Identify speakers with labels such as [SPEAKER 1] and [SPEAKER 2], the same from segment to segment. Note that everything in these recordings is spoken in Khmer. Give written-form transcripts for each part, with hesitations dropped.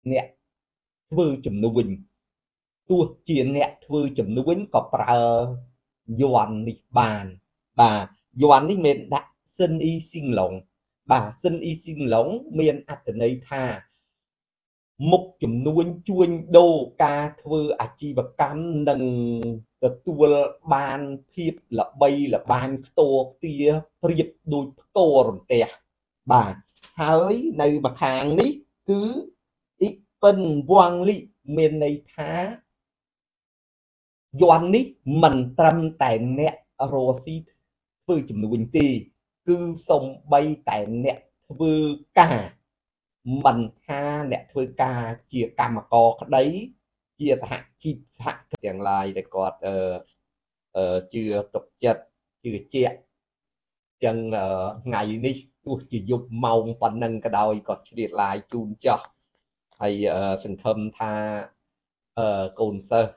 [SPEAKER 1] nè thưa chùm nuôi tua chia nè thưa chùm nuôi có pra doan đi bàn bà doan đi miền đã sinh y sinh lỏng bà sinh y sinh lỏng miền ắt này tha một chùm nuôi chuông đô ca thưa à chi và cam nâng tua ban thiệp là bay là ban tô tia riệp đôi tô rồi tè bà hỡi nơi bậc hàng ní cứ ít phân quang lý miền này thá doan ní mình trăm tại nẹ rô xí với chùm nuôi tì cứ sông bay tại nẹ với cả mình tha nè thôi ca chia cam mà có đấy chia hạ chi hạ tiền lại để còn chưa tục chất chưa chia chân ngày đi tôi chỉ dùng màu phần nâng cái đôi còn liệt lại chun cho hay phần thâm tha cồn sơ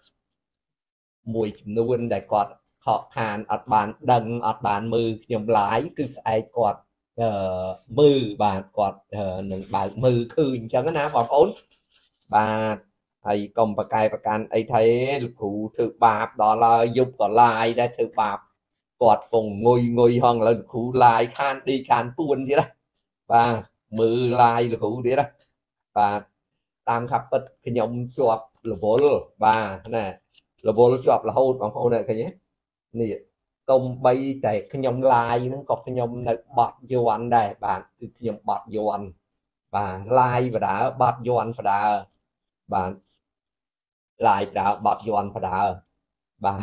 [SPEAKER 1] mùi nuôn để còn họ hàn ở bàn đằng ở bàn mư nhầm lái cứ ai còn mư bà còn nâng bà mư khư chẳng ná bọn ốn bà hay còn bà cài bà can ấy thấy cụ thư bạp đó là giúp có lại đây thư bạp quạt cùng ngồi hơn là cụ lại khan đi khan tuôn thế đó và mư lại là cụ thế đó và tam khắp bất cái nhóm chọp là bố bà nè là bố chọp là hôn bằng hôn này cái nhé nè công bay tại cái nhóm like nó có cái nhóm này bọt vô anh đây bạn cái nhóm bọt vô anh và like và đã bọt vô anh và đã bạn lại đã bọt vô anh và đã bà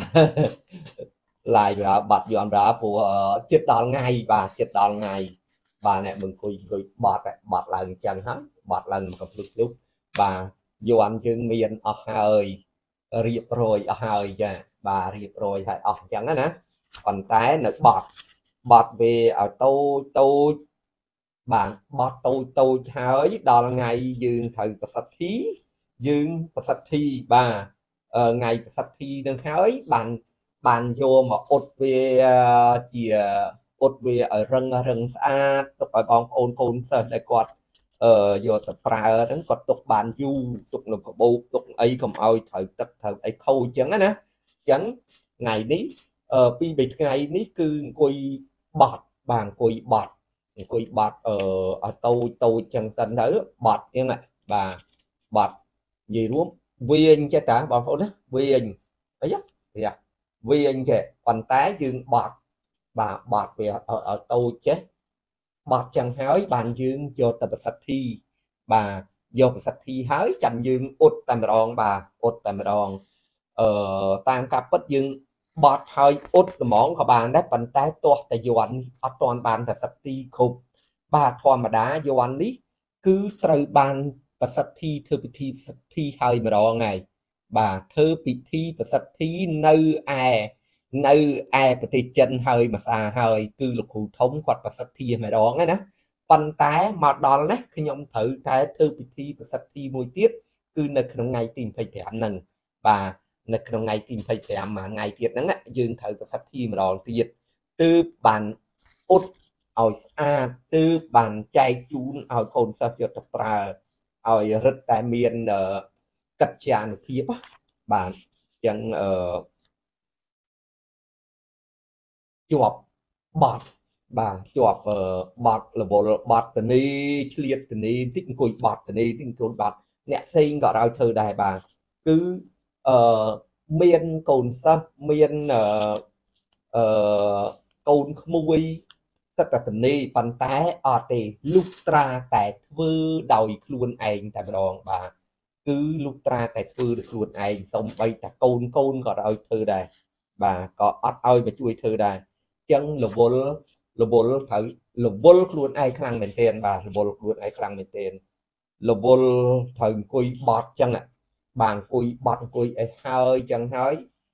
[SPEAKER 1] lại đã bọt vô anh đã của chết đòn ngay và chết đòn ngày bà này mừng cười bọt lần chân hết bọt lần còn lúc bà vô anh chương miền ở hơi riệp rồi ở hơi cha bà riệp rồi hay ở chẳng á nè còn cái nó bọt về ở tôi bạn bọt tôi hỡi đó là ngày dương thời sạch thí dương sạch thi bà ngày sạch thi đang hỡi bạn vô mà ột về chỉ ột về ở rừng xa tục ở bong ôn sợ đại quạt vô tập ra đến quạt tục bạn du tục là có bộ tục ấy không ai thời tập thời ấy khâu chẳng á nè chẳng ngày ní pi bị ngày ní cứ coi bọt bàn coi bọt ở tôi chân tình đó bọt như này bà bọt gì đúng viên cho trả bọn phụ đó viên ấy thì viên kìa còn tái dương bọt bà bọt về ở tôi chết bọt chẳng hỏi bàn dương vô tập sạch thi bà vô sạch thi hới chậm dương út tầm đòn bà út tầm đòn tam cặp bất dương bọt hơi út món của bạn đấy bàn tay to tại vô anh ở toàn bàn là sạch thi khục bà thon mà đá vô anh lý cứ trời bàn và sạch thi thưa bị thi hơi mà đòn này bà thưa bị thi và sạch thi nơi ai và thì chân hơi mà xa hơi cứ lục hữu thống hoặc và sạch thi mà đón ấy nè bàn tay mà đòn đấy khi nhóm thử cái thưa bị thi và sạch thi môi tiết cứ nơi trong ngày tìm thấy thẻ nâng và nơi trong ngày tìm thấy thẻ mà ngày tiết nắng dương thử và sạch thi mà đòn tiết từ bàn út ỏi từ bàn chay chún ỏi khôn sao cho tập ra ỏi rất tại miền cắt chàng phía bắc bạn chẳng chuột bọt bà chuột bọt là bộ bọt từ đi liệt từ đi tích cùi bọt từ đi tích cùi bọt nè sinh gọi ra thơ đài bà cứ miền cồn sâm miền cồn mui rất là tình đi bàn tay ở thì lúc ra tại vư đòi luôn anh tại đòn bà cứ lúc ra tại vư được luôn anh xong bay ta cồn gọi ra thơ đài bà có ớt ơi mà chui thơ đài chân là vô thử là vô luôn ai khăn mình tiền bà là vô luôn ai khăn mình tiền là vô thời cùi bọt chân ạ bàn cùi bọt cùi hơi chân hơi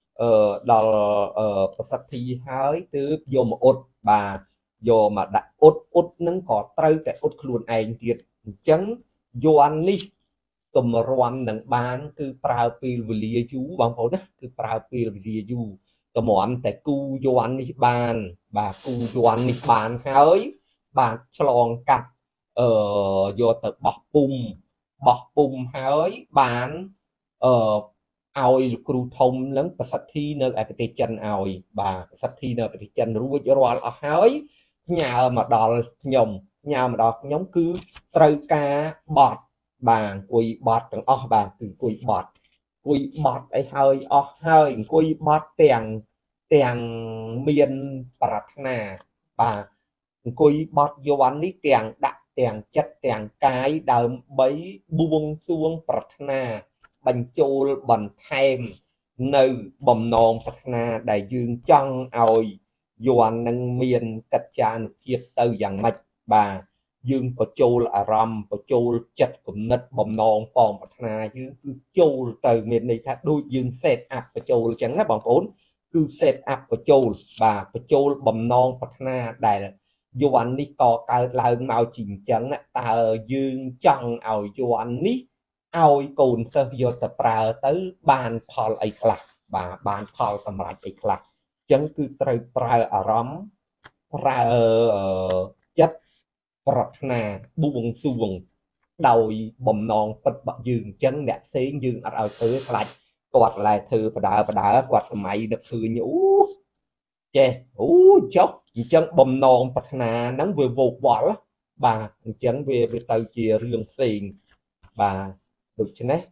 [SPEAKER 1] đò sạch thi hơi từ vô một ốt bà vô mà đặt ốt nâng có trâu cái ốt luôn ai tiền chân vô anh đi tùm roan nâng bán cứ prao pil vì chú bằng phố đó cứ prao pil vì chú tụi mọn tại cu vô anh đi bàn bà cu vô anh đi bàn khơi bà chlong cắt vô từ bọc bung bọc bùm hơi bán oi cừu thông nâng bật sát thi nơi ai bê chân oi bà sát thi nơi bê chân rùi rồi ở hơi nhà mà đò nhom nhà mà đò nhóm cứ trâu ca bọt bà quỳ bọt từng bà từ quỳ bọt ấy hơi quỳ bọt tiền tiền miền bạc nà bà quỳ bọt vô anh lý tiền đặt tiền chất tiền cái đờm bấy buông xuông bạc nà bánh chôl bánh thêm nơi bầm nòn bạc nà đại dương chân ồi vô anh nâng miền cách cha nụ kiếp từ dạng mạch bà dương có chôl à râm có chôl chất cũng nít bầm nòn phòng bạc nà dương cứ chôl từ miền này thác đôi dương set up có chôl chẳng là bằng vốn cứ set up có chôl bà có chôl bầm non bạc nà đại vô anh đi có cái lần mau chỉnh chẳng tờ dương chân ồi vô anh đi ôi cồn sơ vô tập ra tới bàn phò ấy lạc bà bàn phò tầm lại ấy lạc chẳng cứ trời ra ở rắm ra chất bọt nà buông xuồng đồi bầm non bật bật dương chân đẹp xế dương ở tới lại quạt lại thư và đá quạt máy được thư nhũ chê chốc chân bầm non bật nà nắng vừa vụt bỏ bà chân về từ chia riêng xìn bà được chứ nè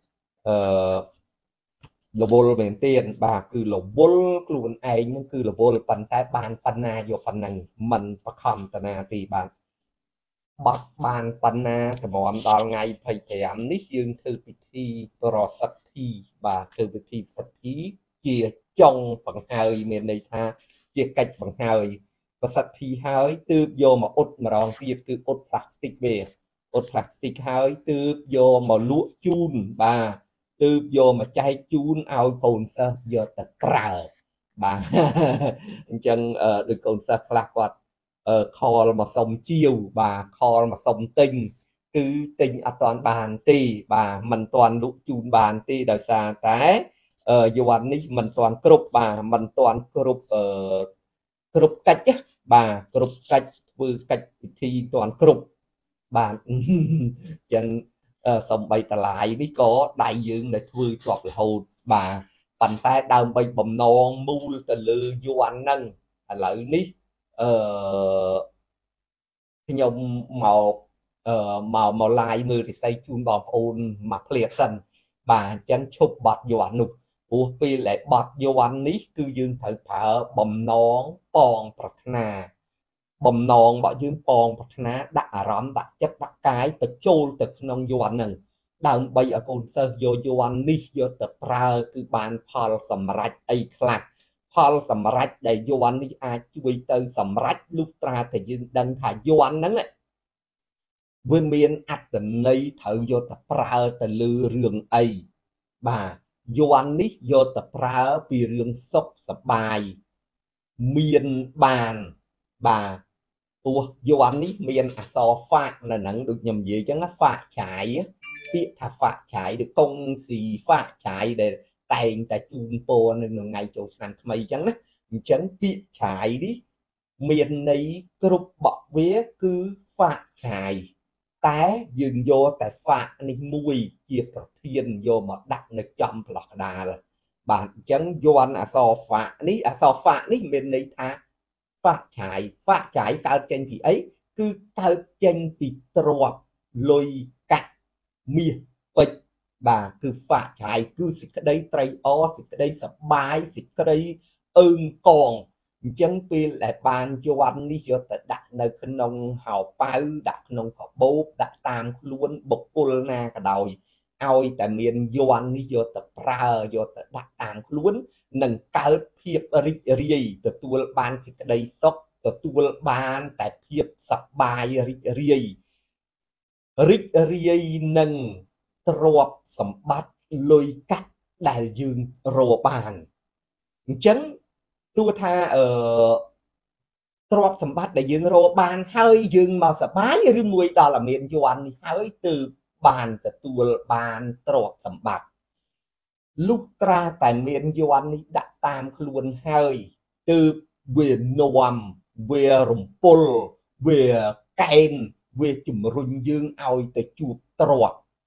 [SPEAKER 1] là vô bên tiền bà cứ là vô luôn ai nhưng cứ là vô phần tay bàn phần na vô phần này mình bắt hầm tờ na thì bạn bắt bàn phần na thì bọn đào ngày phải kèm nít dương thư bị thi rồi sạch thi bà thư bị thi sạch thi chia trong phần hai miền này tha chia cách bằng hai và sạch thi hai từ vô mà út mà đòn tiệt cứ út plastic về út plastic hai từ vô mà lúa chun bà từ vô mà chai chun ao cồn sơ giờ ta cờ bà chân được cồn sơ lạc quạt kho mà sông chiều bà kho mà sông tinh cứ tinh ở toàn bàn tì bà mình toàn lũ chun bàn tì đời xa cái dù anh ấy mình toàn cướp bà mình toàn cướp cách bà cướp cách vừa cách thì toàn cướp bà chân xong bay ta lại biết có đại dương để thui chọt hồn bà bàn tay đào bay bầm non mu từ lư vô anh nâng lợi ní nhung màu màu lai mưa thì xây chun bò ôn mặc liệt sân bà chân chụp bọt vô anh nụ ủa phi lại bọt vô anh ní cứ dương thử thở bầm non bòn bạc nà bầm non bọn dương bòn bạc nà đã rõm đã chất đã cái và trôi từ nông vô anh nâng đào bay ở cồn sơ vô anh ní vô tập ra cứ bàn phò sầm rạch ấy khạc phò sầm rạch để vô anh ní ai chui từ sầm rạch lúc ra thì dương đăng thả vô anh nâng ấy với miền ắt tình này thử vô tập ra từ lư rừng ấy bà vô anh ní vô tập ra vì rừng sốc sập bài miền bàn bà vô anh ní miền so phạt là nắng được nhầm gì chứ nó phạt chạy biết thà phạt chạy được công xì phạt chạy để tiền tại chun po nên ngày chỗ sản mày chẳng á chẳng biết chạy đi miền này group bọc vía cứ phạt chạy té dừng vô tại phạt nên mùi chia thiên vô mà đặt nó chậm lọt đà là bạn chẳng vô anh so phạt ní miền này tha phát chạy cao trên thì ấy cứ cao trên thì trọt lôi cắt miệng bịch bà cứ phát chạy cứ xịt cái đấy tray o xịt cái đấy sập bài xịt cái đấy ưng còn chân pin lại bàn cho anh đi cho đặt nơi khinh nông hào bao đặt nông họ bố đặt tam luôn bột pul na cả đồi ao tại miền vô anh đi vô tập ra vô đặt tam luôn nâng cao phiệp rì từ tua ban thì cái đây sốc từ tua ban tại phiệp sập bài rì nâng trọp sầm bát lôi cắt đại dương rô bàn chấn tua tha trọp sầm bát đại dương rô bàn hơi dương màu sập bái rì mùi đó là miền vô anh hơi từ bàn từ tua ban trọp sầm bát lúc ra tại miền vô anh đã tam luôn hơi từ về nòm về rồng pol về ken về chùm rung dương ao từ chuột trọt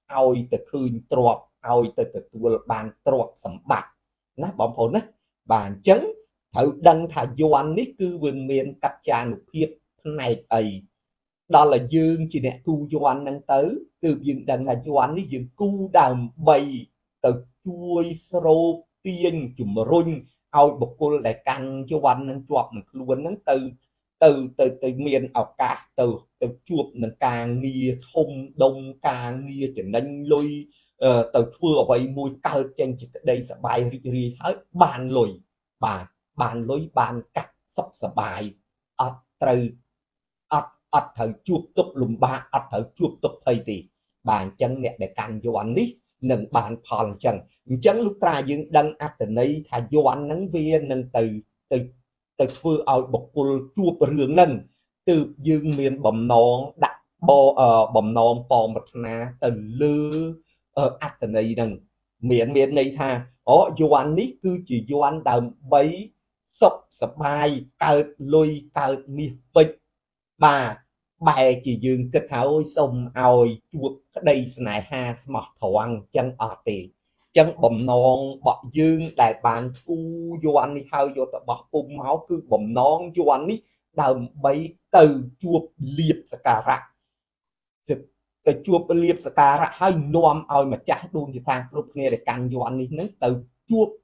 [SPEAKER 1] ឲ្យទៅឃើញទ្រព្យឲ្យទៅទទួលបានទ្រព្យសម្បត្តិណាបងប្អូនណាបាទអញ្ចឹងត្រូវដឹងថាយ័ន្តនេះគឺវាមានកត្យានុភាពផ្នែកអីដល់ឲ្យយើងជាអ្នកគូយ័ន្តហ្នឹងទៅគឺយើងដឹងថាយ័ន្តនេះយើងគូដើម្បីទៅជួយស្រូបទាញជំរុញឲ្យបុគ្គលដែលកាន់យ័ន្តនឹងជាប់នឹងខ្លួនហ្នឹងទៅមានឱកាសទៅជួបនឹងការងារធំដុំការងារចំណេញលុយទៅធ្វើអ្វីមួយកើតចេញជាក្តីសប្បាយរីករាយហើយបានលុយបាទបានលុយបានកាក់សុខសប្បាយអត់ត្រូវជួបទុក្ខលំបាកអត់ត្រូវជួបទុក្ខភ័យទេបាទអញ្ចឹងអ្នកដែលកាន់យ័ន្តនេះនឹងបានផលអញ្ចឹងលោកត្រាយើងដឹងអត្ថន័យថាយ័ន្តហ្នឹងវានឹងទៅធ្វើឲ្យបុគ្គលជួបរឿងហ្នឹងទើបយើងមានបំណងដាក់បំណងប៉ងប្រាថ្នាទៅលើអត្ថន័យហ្នឹងមានន័យថាយ័ន្តនេះគឺជាយ័ន្តដើម្បីសុខសប្បាយកើតលុយកើតមាសពេជ្របាទបែរជាយើងគិតថាអូយសុំឲ្យជួបក្តីស្នេហាស្មោះត្រង់អញ្ចឹងអត់ទេអញ្ចឹងបំណងរបស់យើងដែលបានគូយ័ន្តនេះហើយយកទៅបោះពុំមកគឺបំណងយ័ន្តនេះដើម្បីទៅជួបលៀបសក្ការៈទៅជួបលៀបសក្ការៈហើយនាំឲ្យម្ចាស់ដួងជាថាគ្រប់គ្នាដែលកាន់យ័ន្តនេះនឹងទៅជួប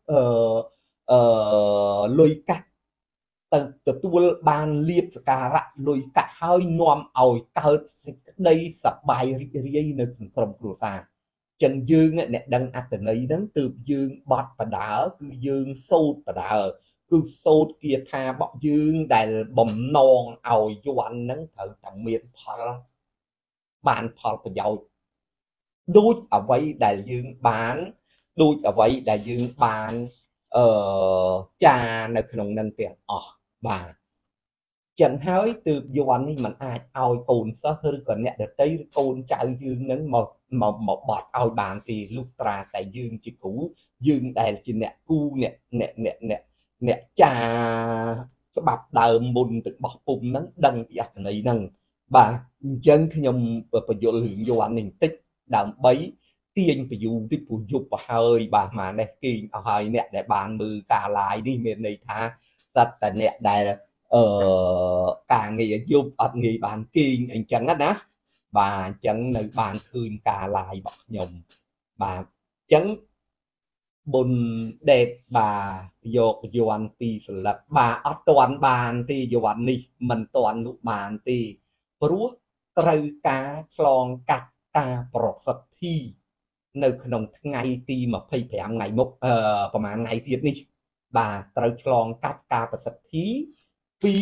[SPEAKER 1] លុយកាក់ទៅទទួលបានលៀបសក្ការៈលុយកាក់ហើយនាំឲ្យកើតសេចក្តីសប្បាយរីករាយនៅក្នុងក្រុមគ្រួសារចឹងយើងអ្នកដឹងអត្ថន័យហ្នឹងទើបយើងបត់បដើគឺយើងសូត្របដើគឺសូត្រគាថារបស់យើងដែលបំណងឲ្យយ័ន្តហ្នឹងត្រូវតែមានផលបានផលប្រយោជន៍ដូចអ្វីដែលយើងបានដូចអ្វីដែលយើងបានចានៅក្នុងនឹងទាំងអស់បាទចឹងហើយទើបយ័ន្តនេះมันអាចឲ្យកូនសិស្សឬក៏អ្នកដតីឬកូនចៅយើងនឹងមកបត់ឲ្យបានទីលុះត្រាតែយើងជាគ្រូយើងដែលជាអ្នកគូអ្នកចាច្បាប់ដើមមុនទៅបោះពុំហ្នឹងដឹងពីអត្ថន័យហ្នឹងបាទអញ្ចឹងខ្ញុំបញ្យល់រឿងយ័ន្តនេះបន្តិចដើម្បីទាញពយូរតិចព្រោះយប់ទៅហើយបាទម៉ានេះគេងអស់ហើយអ្នកដែលបានមើលការ live នេះមានន័យថាសត្វតែអ្នកដែលការងារយប់អត់ងាយបានគេងអញ្ចឹងណាបាទអញ្ចឹងនៅបានឃើញការ live របស់ខ្ញុំបាទអញ្ចឹងបុណ្យដេតបាទយកយ័ន្តពីសន្លឹកបាទអត់ទាន់បានទេយ័ន្តនេះមិនទាន់នោះបានទេព្រោះត្រូវការឆ្លងកាត់ការប្រសិទ្ធិនៅក្នុងថ្ងៃទី25ថ្ងៃមុខប្រហែលថ្ងៃទៀតនេះបាទត្រូវឆ្លងកាត់ការប្រសិទ្ធិពី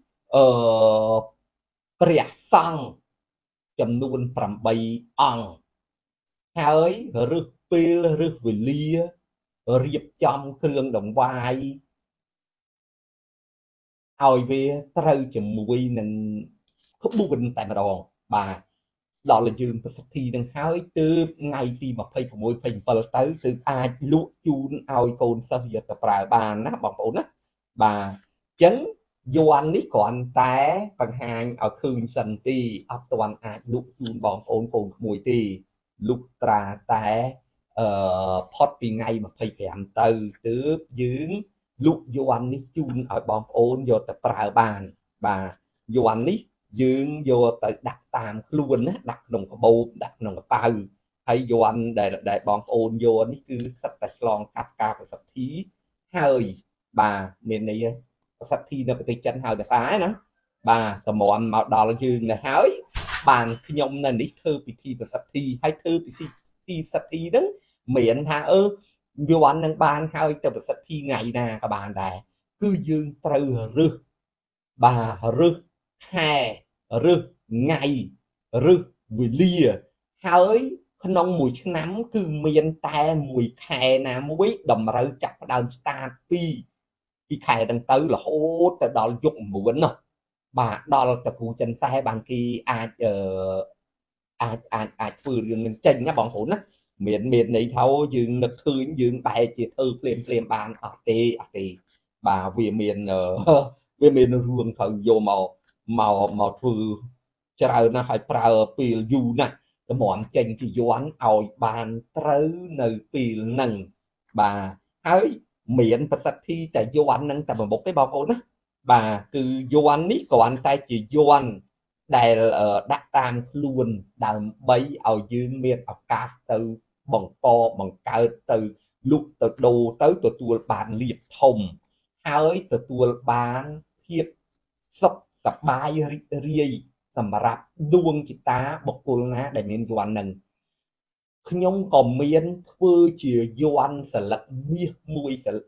[SPEAKER 1] ព្រះសង្ឃចំនួន8អង្គហើយរឹសពេលរឹសវេលារៀបចំគ្រឿងដង្វាយឲ្យវាត្រូវជាមួយនឹងក្បួនតែម្ដងបាទដល់យើងប្រសិទ្ធិនឹងហើយទើបថ្ងៃទី26 27ទៅទើបអាចលក់ជូនឲ្យកូនសិស្សយកទៅប្រើបានណាបងប្អូនណាបាទអញ្ចឹងយ័ន្តនេះគ្រាន់តែបង្ហាញឲ្យឃើញសិនទីអត់ទាន់អាចលក់ជូនបងប្អូនកូនក្មួយទេលុះត្រាតែផុតពីថ្ងៃ25ទៅទើបយើងលក់យ័ន្តនេះជូនឲ្យបងប្អូនយកទៅប្រើបានបាទយ័ន្តនេះយើងយកទៅដាក់តាមខ្លួនណាដាក់ក្នុងកាបូបដាក់ក្នុងកប៉ៅហើយយ័ន្តដែលបងប្អូនយកនេះគឺសិតតែឆ្លងកាត់ការប្រសិទ្ធិហើយបាទមានន័យប្រសិទ្ធិនៅប្រទេសចិនហើយតែថាណាបាទតម្រាំមកដល់យើងទៅហើយបានខ្ញុំនៅនេះធ្វើពិធីប្រសិទ្ធិហើយធ្វើពិធីប្រសិទ្ធិហ្នឹងមានថាយ័ន្តនឹងបានហើយទៅប្រសិទ្ធិថ្ងៃណាក៏បានដែរគឺយើងត្រូវរើសបាទរើសខែរើសថ្ងៃរើសវេលាហើយក្នុងមួយឆ្នាំគឺមានតែមួយខែណាមួយតម្រូវចាប់ផ្ដើម start ពីខែហ្នឹងទៅរហូតទៅដល់យុគ9នោះបាទដល់តពូចិនសែបានគេអាចធ្វើរឿងនឹងចេញណាបងប្អូនណាមានន័យថាយើងនឹកឃើញយើងបែរជាធ្វើភ្លាមបានអត់ទេបាទវាមានរឿងត្រូវយកមកធ្វើច្រើនណាស់ហើយប្រើពេលយូរណាស់ cái mỏm chênh chỉ doán ỏi bàn trớ nơi pì nâng bà hơi miệng bật sạch thi tại doán nâng tại một cái bao cô đó bà cứ doán ní còn anh ta chỉ doán đây là đắc tam luôn đàm bấy ở dương miền ở cả từ bằng po bằng cao từ lúc từ đầu tới từ tua bàn liệp thông hơi từ tua bàn hiệp sọc sập bài ri sầm rạp đuông chị ta bọc cô ná để miền doan nâng nhung còn miền phơi chia doan sẽ lật mía mùi sẽ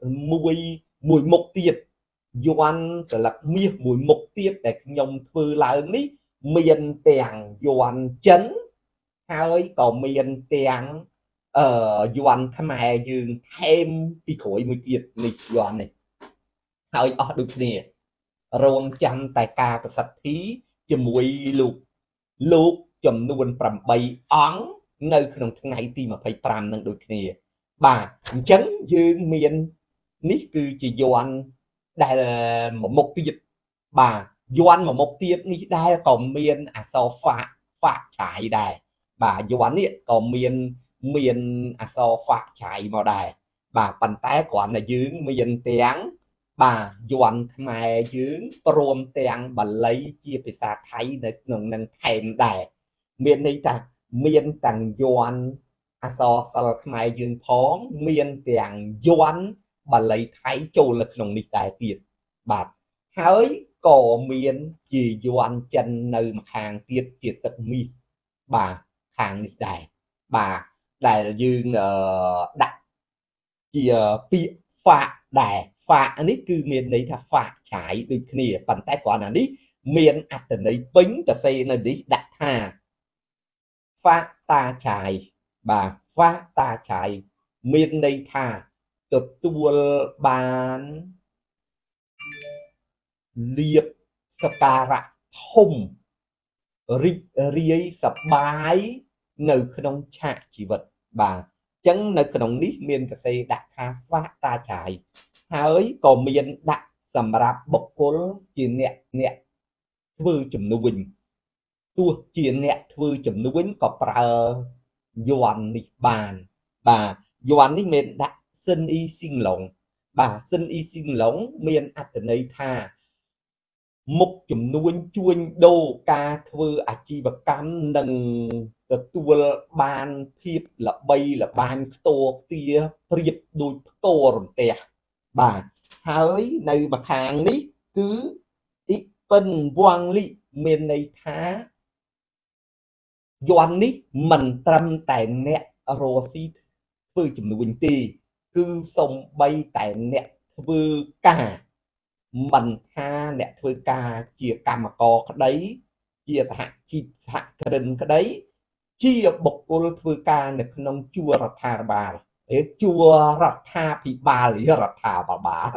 [SPEAKER 1] mùi mục tiệt doan sẽ lật mía mùi mục tiệt để nhung phơi lại ní miền tèng doan chấn hơi còn miền tèng doan tham ai dương thêm đi khỏi mùi tiệt này doan này hơi ở được nè rong chăm tại ca cái sạch thí cho mùi lục chầm nuôn pram bay óng nơiក្នុងថ្ងៃទី25នឹងដូចគ្នាបាទអញ្ចឹងយើងមាននេះគឺជាយ័ន្តដែលមួយមុខទៀតបាទយ័ន្តមួយមុខទៀតនេះដែរក៏មានអក្សរហ្វាក់ឆាយដែរបាទយ័ន្តនេះក៏មានអក្សរហ្វាក់ឆាយមកដែរបាទប៉ុន្តែគ្រាន់តែយើងមានទាំងបាទយ័ន្តខ្មែរយើងព្រមទាំងបាលីជាភាសាថៃនៅក្នុងនឹងថែមដែរមានន័យថាមានទាំងយ័ន្តអក្សរសិល្ប៍ខ្មែរយើងផងមានទាំងយ័ន្តបាលីថៃចូលនៅក្នុងនេះដែរទៀតបាទហើយក៏មានជាយ័ន្តចិននៅម្ខាងទៀតជាទឹកមាសបាទខាងនេះដែរបាទដែលយើងដាក់ជាពាក្យហ្វាក់ដែរហ្វាក់នេះគឺមានន័យថាហ្វាក់ឆាយដូចគ្នាប៉ុន្តែគ្រាន់តែនេះមានអត្ថន័យពេញតសេនៅនេះដាក់ថាហ្វាក់តាឆាយបាទហ្វាក់តាឆាយមានន័យថាទទួលបានលៀបសការៈធំរីករាយសប្បាយនៅក្នុងឆាកជីវិតបាទអញ្ចឹងនៅក្នុងនេះមានកសេដាក់ថាហ្វាក់តាឆាយហើយក៏មានដាក់សម្រាប់បុគ្គលជាអ្នកធ្វើជំនួញទោះជាអ្នកធ្វើជំនួញក៏ប្រើយ័ន្តនេះបានបាទយ័ន្តនេះមានដាក់សិនអ៊ីស៊ីងឡុងបាទសិនអ៊ីស៊ីងឡុងមានអត្ថន័យថាមុខជំនួញជួញដូរការធ្វើអាជីវកម្មនិងទទួលបានភាពល្បីល្បាញខ្ទរខ្ទាប្រៀបដូចផ្គររន្ទះបាទហើយនៅម្ខាងនេះគឺអ៊ីពិនវ៉ាងលីមានន័យថាយ័ន្តនេះមិនត្រឹមតែអ្នករស់ស៊ីធ្វើជំនួញទេគឺសំបីតែអ្នកធ្វើការមិនថាអ្នកធ្វើការជាកម្មករក្តីជាសហជីពសហគ្រិនក្តីជាបុគ្គលធ្វើការនៅក្នុងជួររដ្ឋាភិបាលជួររដ្ឋាភិបាលរដ្ឋាភិបាល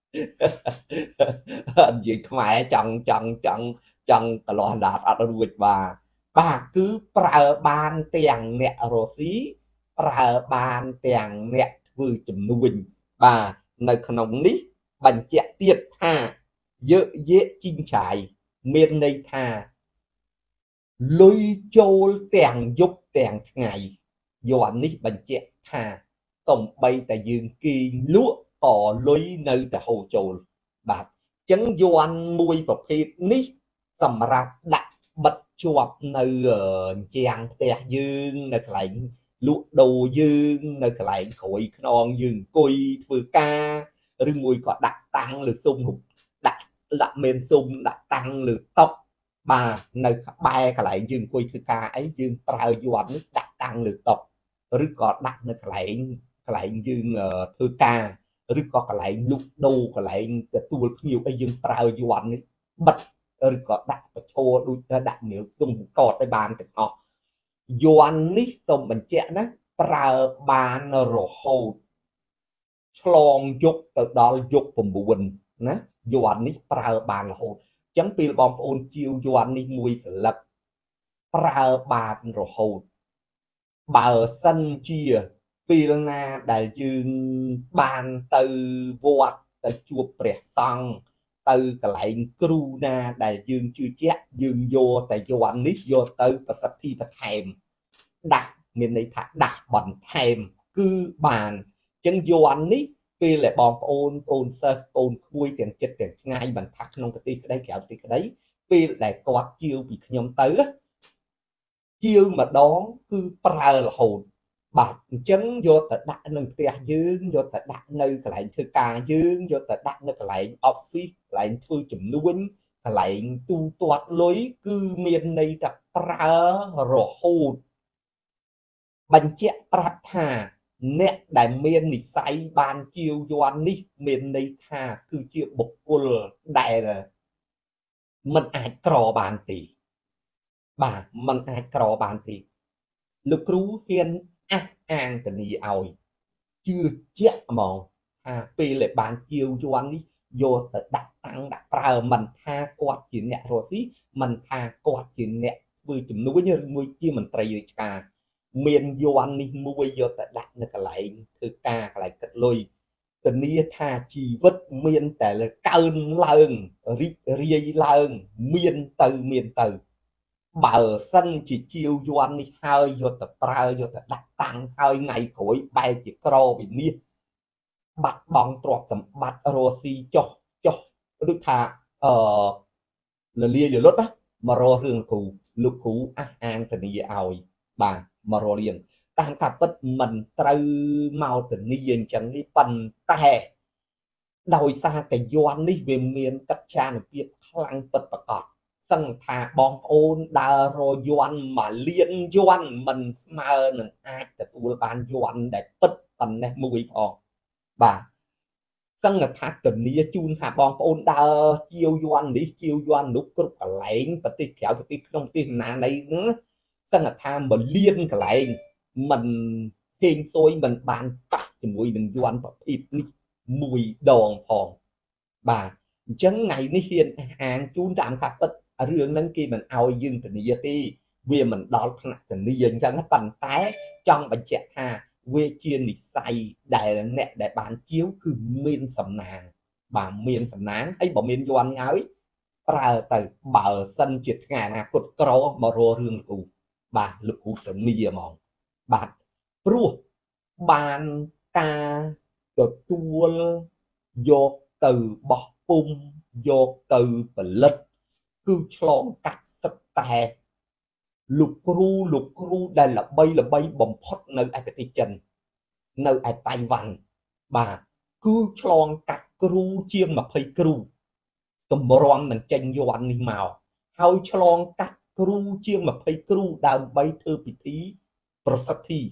[SPEAKER 1] និយាយខ្មែរចង់កន្លោះដាតអត់រួចបាទគឺប្រើបានទាំងអ្នករស់ស៊ីប្រើបានទាំងអ្នកធ្វើជំនួញបាទនៅក្នុងនេះបញ្ជាក់ទៀតថាយេជីងឆាយមានន័យថាលុយចូលទាំងយប់ទាំងថ្ងៃយ័ន្តនេះបញ្ជាក់ថាសំបីតែយើងគេងលក់ក៏លុយនៅតែហូរចូលបាទអញ្ចឹងយ័ន្តមួយប្រភេទនេះសម្រាប់ដាក់បិទជាប់នៅជាងផ្ទះយើងនៅកន្លែងលក់ដូរយើងនៅកន្លែងក្រួយខ្នងយើងអង្គុយធ្វើការឬមួយក៏ដាក់តាំងលើស៊ុំដាក់មានស៊ុំដាក់តាំងលើតុបាទនៅក្បែរកន្លែងយើងអង្គុយធ្វើការអីយើងប្រើយ័ន្តនេះដាក់តាំងលើតុឬក៏ដាក់នៅកន្លែងយើងធ្វើការឬក៏កន្លែងលក់ដូរកន្លែងទទួលភ្ញៀវអីយើងប្រើយ័ន្តនេះបិទឬក៏ដាក់បឈរដូចតែដាក់នាវទុំកតឲ្យបានទាំងអស់យ័ន្តនេះសូមបញ្ជាក់ណាប្រើបានរហូតឆ្លងយុគទៅដល់យុគ9ណាយ័ន្តនេះប្រើបានរហូតអញ្ចឹងពេលបងប្អូនជាវយ័ន្តនេះមួយសន្លឹកប្រើបានរហូតបើសិនជាពេលណាដែលយើងបានទៅវត្តទៅជួបព្រះសង្ឃទៅកន្លែងគ្រូណាដែលយើងជឿជាក់យើងយកតែយ័ន្តនេះយកទៅប្រសិទ្ធិបន្ថែម đặt miền này thả đặt bẩn thèm cứ bàn chân doan ní vì lại bom ôn sơ ôn khui tiền chết tiền ngay bằng thắt trong cái đấy kéo cái đấy vì lại quạt chiêu bị nhom tới chiêu mà đón cứ pra là hồn bạc chấn vô tại đặt nơi tia dương vô tại đặt nơi cái lại thư ca dương vô tại đặt nơi cái lại office lại thư chùm nuôi cái lại tu toát lối cứ miền này đặt pra rồi hồn bánh chẹt pra thà nè đại miền nị say ban chiêu doan ní miền này thà cứ chiêu bộc cùl đại là mình ai cò bàn tỷ bà mình ai cò bàn tỷ lực rú hiền an tình gì ỏi chưa chết mòn vì lại bàn chiêu doan ní vô tự đặt tăng đặt pra mình tha quạt chuyện nhẹ rồi xí mình tha quạt chuyện nhẹ vừa chùm núi như nuôi chi mình tây cả miền doan ní mua vô tự đặt nó cái lại thư ca cái lại cật lôi tình nia tha chi vất miềnแต่là cơn lợn ri lợn miền từ bờ sân chỉ chiêu doan ní hơi vô tự pra vô tự đặt tăng hơi ngày khỏi bay chỉ cro bị nia bạch bong trọt sầm bạch rosi cho đức thà là lia giờ lót á mà ro hương cụ lục cụ an tình gì ỏi bà mà ro liền tăng cặp bất mình trâu màu tình nhiên chẳng đi phần tè đòi xa cái doan đi về miền cách cha nó biết khăng bất bạc cọt sân thà bong ôn đà rồi doan mà liên doan mình mơ nè ai cái tu ban doan để bất phần này mùi phong bà sân là thác tình nia chun hạ bong ôn đa chiêu doan đi chiêu doan lúc có cả lạnh và tì kéo tì không tì nà này nữa sân là tham mà liên cả lạnh mình hên xôi mình bàn cắt thì mùi mình doan và thịt mùi đòn hòn bà chẳng ngày ní hiền hàng chun tạm khắp tất rương nâng kia mình ao dương tình nia ti vì mình đo tình nia chẳng nó tần té trong bánh chẹt ha quê chiên lịch say đại nè đại bán chiếu cứ miên sầm nàng bà miên sầm nán ấy bỏ miên doan ấy ra từ bờ sân triệt ngà nà cột cro mà rô rương cụ bà lực cụ sầm mì mòn bà rùa bàn ca từ tua vô từ bỏ bung vô từ và lật cứ chlong cắt sắt tè lục ru đây là bay bồng phốt nơi ai phải chân nơi ai tay vằn bà cứ chlong cắt cru chiêm mà phơi cru tầm rom mình tranh vô anh đi màu hơi chlong cắt cru chiêm mà phơi cru đào bay thư bị thí prosati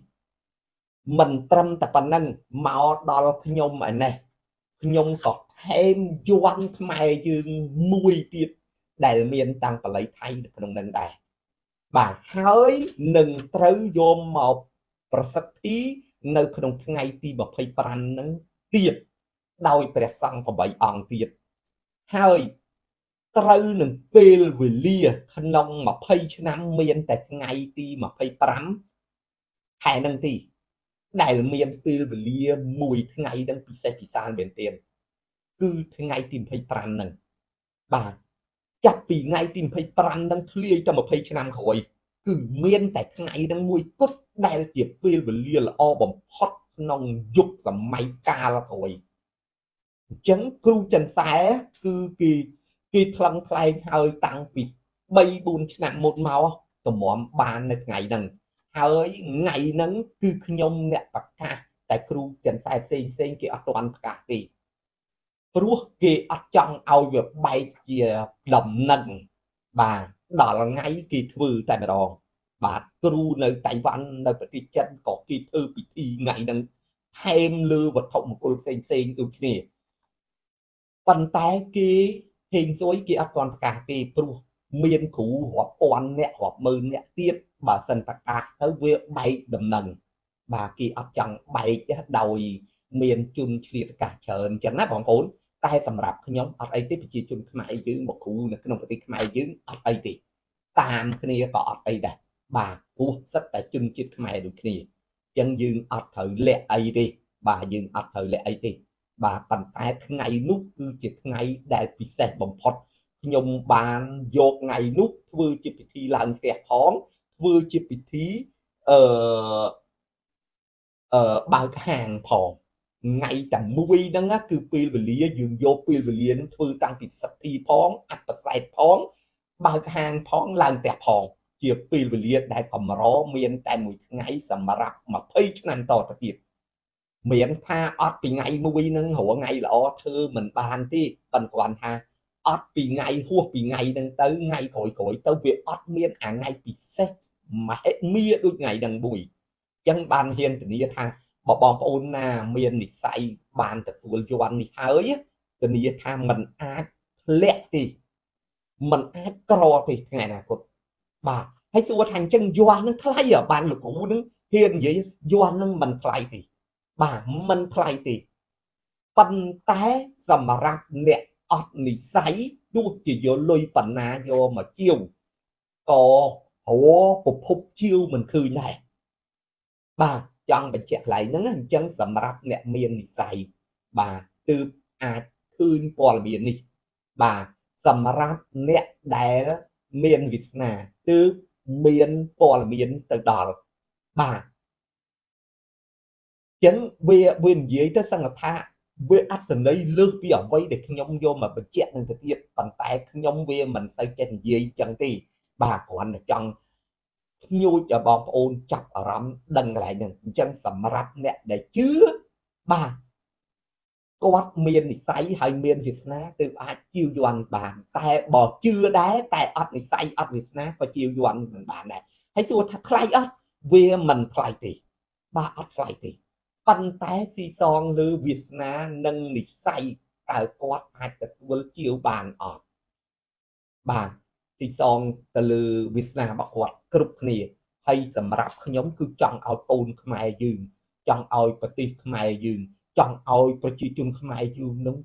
[SPEAKER 1] mình trăm tập năng màu đo nhung mà này nhung có thêm vô anh mày dương mùi tiệt đại miền tăng và lấy thay được đồng nâng đài bà hơi nâng trâu vô một prosati nơiក្នុងថ្ងៃទី25ហ្នឹងទៀតដោយព្រះសង្ឃ8អង្គទៀតហើយត្រូវនឹងពេលវេលាក្នុង20ឆ្នាំមានតែថ្ងៃទី25ខែហ្នឹងទីដែលមានពេលវេលាមួយថ្ងៃហ្នឹងពិសេសពិសាលមែនទែនគឺថ្ងៃទី25ហ្នឹងបាទចាប់ពីថ្ងៃទី25ហ្នឹងធ្លាយទៅ20ឆ្នាំក្រោយគឺមានតែថ្ងៃហ្នឹងមួយគត់ដែលជាពេលវេលាល្អបំផុតក្នុងយុគសម័យកាលក្រោយអញ្ចឹងគ្រូចិនសែគឺគេថ្លឹងថ្លែងហើយតាំងពី3-4ឆ្នាំមុនមកតម្រាំបាននៅថ្ងៃហ្នឹងហើយថ្ងៃហ្នឹងគឺខ្ញុំអ្នកប្រកាសតែគ្រូចិនសែផ្សេងគេអត់ទាន់ប្រកាសទេព្រោះគេអត់ចង់ឲ្យវាបែកជាដំណឹងបាទដល់ថ្ងៃគេធ្វើតែម្ដងបាទគ្រូនៅតៃវ៉ាន់នៅប្រទេសចិនក៏គេធ្វើពិធីថ្ងៃហ្នឹងថែមលើវត្ថុមង្គលផ្សេងដូចគ្នាប៉ុន្តែគេហេងស៊ុយគេអត់ទាន់ប្រកាសទេព្រោះមានគ្រូរាប់ពាន់អ្នករាប់ម៉ឺនអ្នកទៀតបើសិនប្រកាសទៅវាបែកដំណឹងបាទគេអត់ចង់បែកដោយមានជនឆ្លៀតឱកាសច្រើនអញ្ចឹងណាបងប្អូនតែសម្រាប់ខ្ញុំអត់អីទេប្រជាជនខ្មែរយើងមកគ្រូនៅក្នុងប្រទេសខ្មែរយើងអត់អីទេតាមគ្នាក៏អត់អីដែរបាទព្រោះសិតតែជនជាតិខ្មែរដូចគ្នាអញ្ចឹងយើងអត់ត្រូវលាក់អីទេបាទយើងអត់ត្រូវលាក់អីទេបាទប៉ុន្តែថ្ងៃនោះគឺជាថ្ងៃដែលពិសេសបំផុតខ្ញុំបានយកថ្ងៃនោះធ្វើជាពិធីឡើងផ្ទះផងធ្វើជាពិធីបើកហាងផងថ្ងៃតែមួយហ្នឹងគឺពេលវេលាយើងយកពេលវេលាហ្នឹងធ្វើតាំងពីសិទ្ធិផងអត្តសេតផងបើកហាងផងឡើងផ្ទះផងជាពេលវេលាដែលកម្រមានតែមួយថ្ងៃសម្រាប់20ឆ្នាំតទៅទៀតមានថាអត់ពីថ្ងៃមួយហ្នឹងរងថ្ងៃល្អធ្វើមិនបានទេប៉ុន្តែគាត់ថាអត់ពីថ្ងៃហួសពីថ្ងៃហ្នឹងទៅថ្ងៃក្រោយទៅវាអត់មានអាថ្ងៃពិសេសមហិមាដូចថ្ងៃហ្នឹងមួយអញ្ចឹងបានហ៊ានធានាថាបើបងប្អូនណាមាននិស្ស័យបានទទួលយ័ន្តនេះហើយធានាថាมันអាចធ្លាក់ទេมันអាចក្រទេថ្ងៃអនាគតបាទហើយសួរថាអញ្ចឹងយ័ន្តនឹងថ្លៃបានលោកគ្រូនឹងហ៊ាននិយាយយ័ន្តនឹងមិនថ្លៃទេបាទមិនថ្លៃទេប៉ុន្តែសម្រាប់អ្នកអត់និស្ស័យទោះជាយកលុយបណ្ណាយកមកជាវក៏រកប្រភពជាវមិនឃើញដែរបាទចង់បញ្ជាក់កន្លែងហ្នឹងអញ្ចឹងសម្រាប់អ្នកមាននិស្ស័យបាទទើបអាចឃើញព័ត៌មាននេះបាទសម្រាប់អ្នកដែលមានវាសនាទើបមានព័ត៌មានទៅដល់បាទអញ្ចឹងវានិយាយទៅសង្កថាវាអត្ថន័យលើសពីអ្វីដែលខ្ញុំយកមកបញ្ជាក់នឹងទៅទៀតប៉ុន្តែខ្ញុំវាមិនទៅចេះនិយាយអញ្ចឹងទេបាទគ្រាន់តែចង់ញូចឲ្យបងប្អូនចាប់អារម្មណ៍ដឹងកន្លែងហ្នឹងអញ្ចឹងសម្រាប់អ្នកដែលជឿបាទគាត់មាននិស្ស័យហើយមានវាសនាទើបអាចជាវយ័ន្តបានតែបើជឿដែរតែអត់និស្ស័យអត់វាសនាក៏ជាវយ័ន្តមិនបានដែរហើយសួរថាថ្លៃអត់វាមិនថ្លៃទេបាទអត់ថ្លៃទេប៉ុន្តែស៊ីសងលើវាសនានិងនិស្ស័យតើគាត់អាចទទួលជាវបានអត់បាទទីសងទៅលើវាសនារបស់គាត់គ្រប់គ្នាហើយសម្រាប់ខ្ញុំគឺចង់ឲ្យកូនខ្មែរយើងចង់ឲ្យប្រទេសខ្មែរយើងចង់ឲ្យប្រជាជនខ្មែរយើងនឹង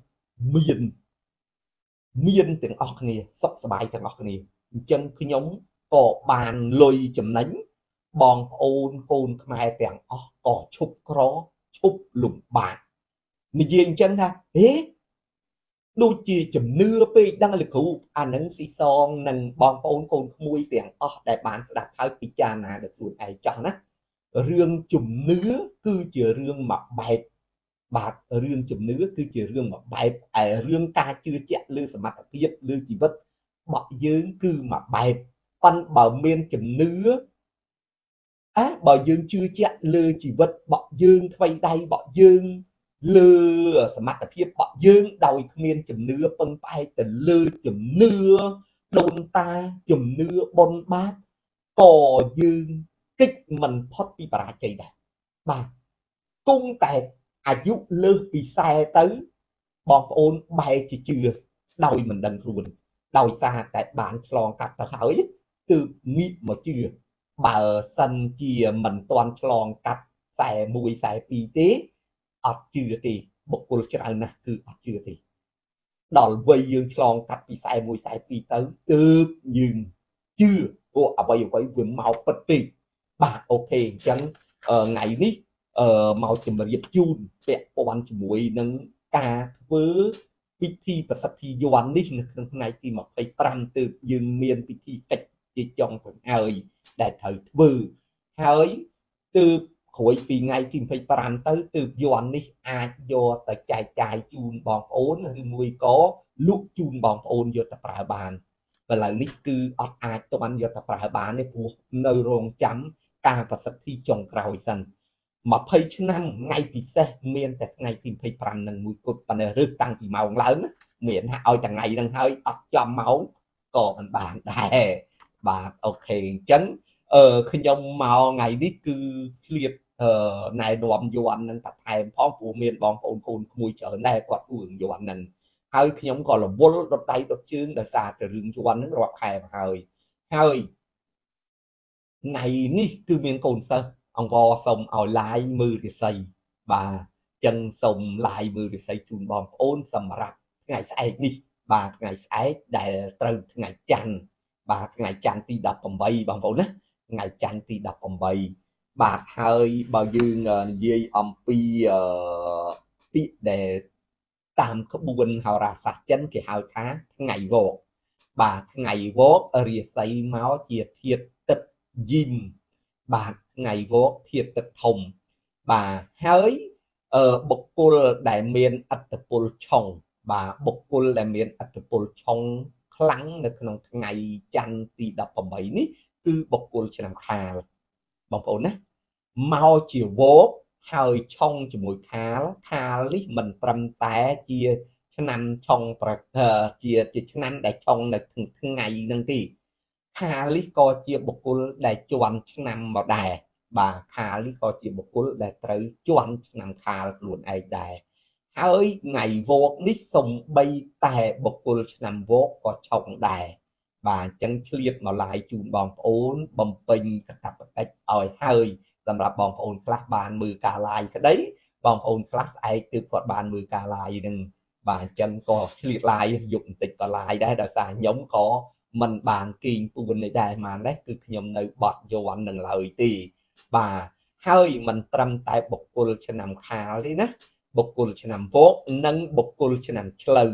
[SPEAKER 1] មានទាំងអស់គ្នាសុខសប្បាយទាំងអស់គ្នាអញ្ចឹងខ្ញុំក៏បានលុយចំណេញបងប្អូនកូនខ្មែរទាំងអស់ក៏ឈប់ក្រឈប់លំបាកនិយាយអញ្ចឹងថាដូចជាជំនឿពេកដឹងលោកគ្រូអានឹងស៊ីសងនឹងបងប្អូនកូនក្មួយទាំងអស់ដែលបានស្ដាប់ហើយពិចារណាដល់ខ្លួនឯងចោះណារឿងជំនឿគឺជារឿងមួយបែបបាទរឿងជំនឿគឺជារឿងមួយបែបឯរឿងការជឿជាក់លើសមត្ថភាពលើជីវិតរបស់យើងគឺមួយបែបប៉ុន្តែបើមានជំនឿបើយើងជឿជាក់លើជីវិតរបស់យើងថ្មីដៃរបស់យើងលើសមត្ថភាពរបស់យើងដោយគ្មានជំនឿពឹងផ្អែកទៅលើជំនឿដូនតាជំនឿបុណ្យបាបក៏យើងគិតមិនផុតពីបរាជ័យដែរបាទគង់តែអាយុលើសពី40ទៅបងប្អូនបែរជាជឿដោយមិនដឹងខ្លួនដោយសារតែបានឆ្លងកាត់ទៅហើយទើបងាកមកជឿបើសិនជាមិនទាន់ឆ្លងកាត់41 42ទេអត់ជឿទេបុគ្គលច្រើនណាស់គឺអត់ជឿទេដល់វ័យយើងឆ្លងកាត់ពី41 42ទៅទើបយើងជឿព្រោះអ្វីវាមកពិតពេកបាទអូខេអញ្ចឹងថ្ងៃនេះមកជម្រាបជូនពាក់ព័ន្ធជាមួយនឹងការធ្វើពិធីប្រសិទ្ធិយ័ន្តនេះនៅក្នុងថ្ងៃទី25ទើបយើងមានពិធីកិច្ចជាចុងក្រោយដែលត្រូវធ្វើហើយទើបក្រោយពីថ្ងៃទី25ទៅទើបយ័ន្តនេះអាចយកទៅចែកចាយជូនបងប្អូនឬមួយក៏លក់ជូនបងប្អូនយកទៅប្រើបានឥឡូវនេះគឺអត់អាចទាន់យកទៅប្រើបានទេព្រោះនៅរងចាំការប្រសិទ្ធិចុងក្រោយសិន20ឆ្នាំថ្ងៃពិសេសមានតែថ្ងៃទី25នឹងមួយគត់ប៉ុន្តែរើសតាំងពីម៉ោងឡើងមានថាឲ្យថ្ងៃហ្នឹងហើយអត់ចំម៉ោងក៏មិនបានដែរបាទអូខេអញ្ចឹងខ្ញុំមកថ្ងៃនេះគឺឆ្លៀតណែនាំយ័ន្តនឹងបន្ថែមផងព្រោះមានបងប្អូនកូនក្មួយច្រើនដែរគាត់ធ្វើយ័ន្តនឹងហើយខ្ញុំក៏រវល់ដុតដៃដុតជើងដោយសារតែរឿងយ័ន្តនឹងរាប់ខែមកហើយថ្ងៃនេះគឺមានកូនសិស្សអង្វរសុំឲ្យ live មើលរិស័យបាទចឹងសុំ live មើលរិស័យជូនបងប្អូនសម្រាប់ថ្ងៃស្អែកនេះបាទថ្ងៃស្អែកដែលត្រូវថ្ងៃច័ន្ទបាទថ្ងៃច័ន្ទទី18បងប្អូនណាថ្ងៃច័ន្ទទី18បាទហើយបើយើងនិយាយអំពីពាក្យដែលតាមក្បួនហោរាសាស្ត្រចិនគេហៅថាថ្ងៃវកបាទថ្ងៃវករាសីមកជាធាតុទឹកយីមបាទថ្ងៃវកធាតុទឹកធំបាទហើយបុគ្គលដែលមានអត្តពលឆុងបាទបុគ្គលដែលមានអត្តពលឆុងខ្លាំងនៅក្នុងថ្ងៃច័ន្ទទី18នេះគឺបុគ្គលឆ្នាំខាលបងប្អូនណាមកជាវកហើយឆុងជាមួយខាលនេះមិនត្រឹមតែជាឆ្នាំឆុងជាឆ្នាំដែលឆុងនៅថ្ងៃហ្នឹងទេខាលនេះក៏ជាបុគ្គលដែលជន់ឆ្នាំមកដែរបាទខាលនេះក៏ជាបុគ្គលដែលត្រូវជន់ឆ្នាំខាលខ្លួនឯងដែរហើយថ្ងៃវកនេះសំបីតែបុគ្គលឆ្នាំវកក៏ឆុងដែរបាទអញ្ចឹងឆ្លៀតមកឡាយជូនបងប្អូនបំពេញកាតព្វកិច្ចឲ្យហើយសម្រាប់បងប្អូនខ្លះបានមើលការឡាយក្តីបងប្អូនខ្លះស្អែកទើបគាត់បានមើលការឡាយនឹងបាទអញ្ចឹងក៏ឆ្លៀតឡាយយប់បន្តិចក៏ឡាយដែរដោយសារខ្ញុំក៏មិនបានគេងពួននេះដែរម៉ានដែរគឺខ្ញុំនៅបត់យន់នឹងឡើយទេបាទហើយមិនត្រឹមតែបុគ្គលឆ្នាំខាលទេណាបុគ្គលឆ្នាំវកនិងបុគ្គលឆ្នាំឆ្លូវ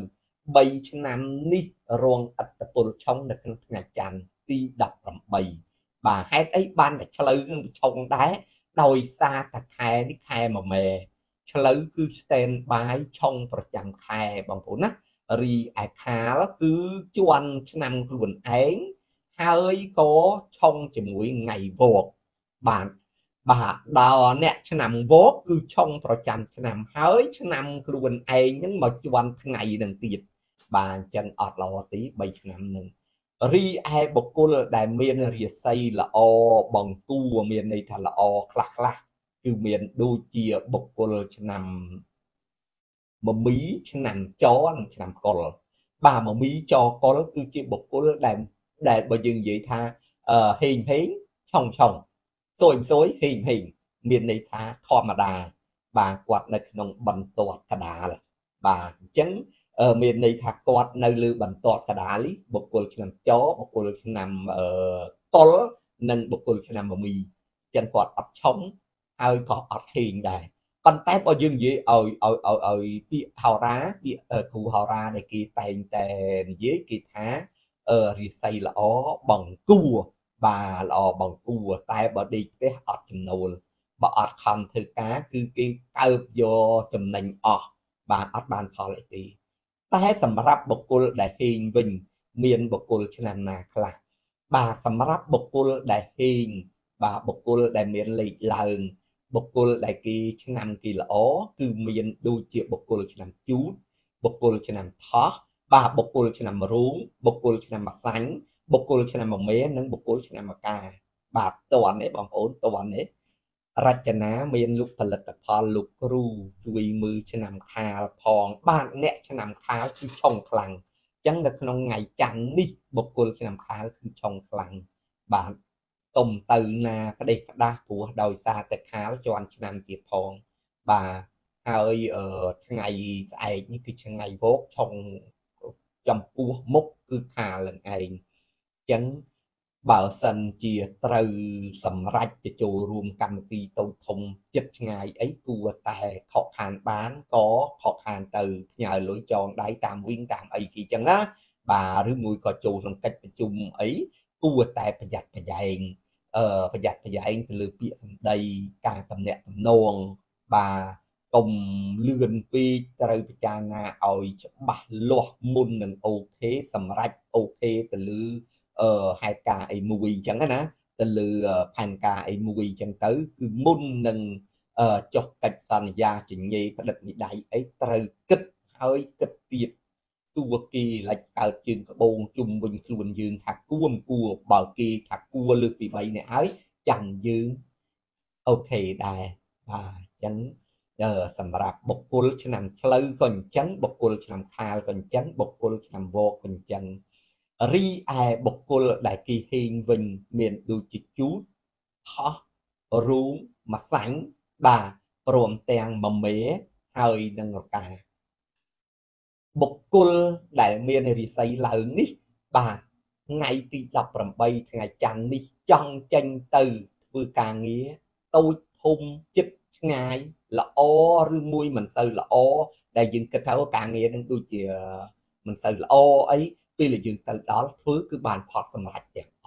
[SPEAKER 1] 3ឆ្នាំនេះរងអត្តពលឆុងនៅក្នុងថ្ងៃច័ន្ទទី18បាទហេតុអីបានតែឆ្លូវនឹងឆុងដែរដោយសារតែខែនេះខែមមែឆ្លូវគឺ stand by ឆុងប្រចាំខែបងប្អូនណារីឯខាលគឺជន់ឆ្នាំខ្លួនឯងហើយក៏ឆុងជាមួយថ្ងៃវកបាទដល់អ្នកឆ្នាំវកគឺឆុងប្រចាំឆ្នាំហើយឆ្នាំខ្លួនឯងហ្នឹងមកជន់ថ្ងៃនឹងទៀតបាទអញ្ចឹងអត់ល្អទេ3ឆ្នាំនឹងរីឯបុគ្គលដែលមានរាសីល្អបង្គួរមានន័យថាល្អខ្លះគឺមានដូចជាបុគ្គលឆ្នាំមមីឆ្នាំចនិងឆ្នាំកុលបាទមមីចកុលគឺជាបុគ្គលដែលបើយើងនិយាយថាហេងឆុងស៊យហេងមានន័យថាធម្មតាបាទគាត់នៅក្នុងបន្ទាត់កដាលបាទអញ្ចឹងមានន័យថាគាត់នៅលើបន្ទាត់កដាលនេះបុគ្គលឆ្នាំចបុគ្គលឆ្នាំកុលនិងបុគ្គលឆ្នាំមមីអញ្ចឹងគាត់អត់ឆុងហើយក៏អត់ហេងដែរប៉ុន្តែបើយើងនិយាយឲ្យពាក្យហោរាពាក្យគ្រូហោរាដែលគេតែងតែនិយាយគេថារាសីល្អបង្គួរបាទល្អបង្គួរតែបើដេកផ្ទះអត់ចំណូលបើអត់ខំធ្វើការគឺគេកើបយកចំណេញអស់បាទអត់បានផលអីទេតែសម្រាប់បុគ្គលដែលហេងវិញមានបុគ្គលឆ្នាំណាខ្លះបាទសម្រាប់បុគ្គលដែលហេងបាទបុគ្គលដែលមានលេខឡើងបុគ្គលដែលគេឆ្នាំគេល្អគឺមានដូចជាបុគ្គលឆ្នាំជូតបុគ្គលឆ្នាំថោះបាទបុគ្គលឆ្នាំរូងបុគ្គលឆ្នាំម្សាញ់បុគ្គលឆ្នាំមមេនិងបុគ្គលឆ្នាំមកកាបាទតន់ទេបងប្អូនតន់ទេរចនាមានលោកផលិតផលលោកគ្រូជួយមើលឆ្នាំខាលផងបាទអ្នកឆ្នាំខាលគឺឆុងខ្លាំងអញ្ចឹងនៅក្នុងថ្ងៃច័ន្ទនេះបុគ្គលឆ្នាំខាលគឺឆុងខ្លាំងបាទទុំទៅណាផ្ដេសផ្ដាស់ព្រោះដោយសារតែខាលជន់ឆ្នាំទៀតផងបាទហើយថ្ងៃស្អែកនេះគឺថ្ងៃវកឆុងចំពោះមុខគឺខាលនឹងឯងអញ្ចឹងបើសិនជាត្រូវសម្រេចទៅចូលរួមកម្មវិធីតូចធំចិត្តឆ្ងាយអីគួរតែខកខានបានក៏ខកខានទៅផ្ញើលុយចងដៃតាមវិញតាមអីគេចឹងណាបាទឬមួយក៏ចូលក្នុងកិច្ចប្រជុំអីគួរតែប្រយ័ត្នប្រយែងប្រយ័ត្នប្រយែងទៅលើពាក្យសម្ដីការតំណាក់តំណងបាទកុំលឿនពេកត្រូវពិចារណាឲ្យច្បាស់លាស់មុននឹងអូខេសម្រេចអូខេទៅលើហេតុការអីមួយអញ្ចឹងណាទៅលើផែនការអីមួយអញ្ចឹងទៅគឺមុននឹងចុះកិច្ចសន្យាជញ្ញេផ្តិតនិដ័យអីត្រូវគិតហើយគិតទៀតទោះគេឡាច់កើតជើងក្បូងជុំវិញខ្លួនយើងថាគួរបើគេថាគួរលើកពី3នេះហើយចាំយើងអូខេដែរបាទអញ្ចឹងសម្រាប់បុគ្គលឆ្នាំឆ្លូវក៏អញ្ចឹងបុគ្គលឆ្នាំខាលក៏អញ្ចឹងបុគ្គលឆ្នាំវកក៏អញ្ចឹងរីឯបុគ្គលដែលគេហេងវិញមានដូចជាជូតថោះរូងម្សាញ់បាទព្រមទាំងមមេហើយនឹងរកាបុគ្គលដែលមានរាសីឡើងនេះបាទថ្ងៃទី18ថ្ងៃច័ន្ទនេះចង់ចេញទៅធ្វើការងារតូចធំចិត្តឆ្ងាយល្អឬមួយមិនសូវល្អដែលយើងគិតថាការងារនឹងដូចជាមិនសូវល្អអីពេលយើងទៅដល់ធ្វើគឺបានផុតសម្រេចទាំងអស់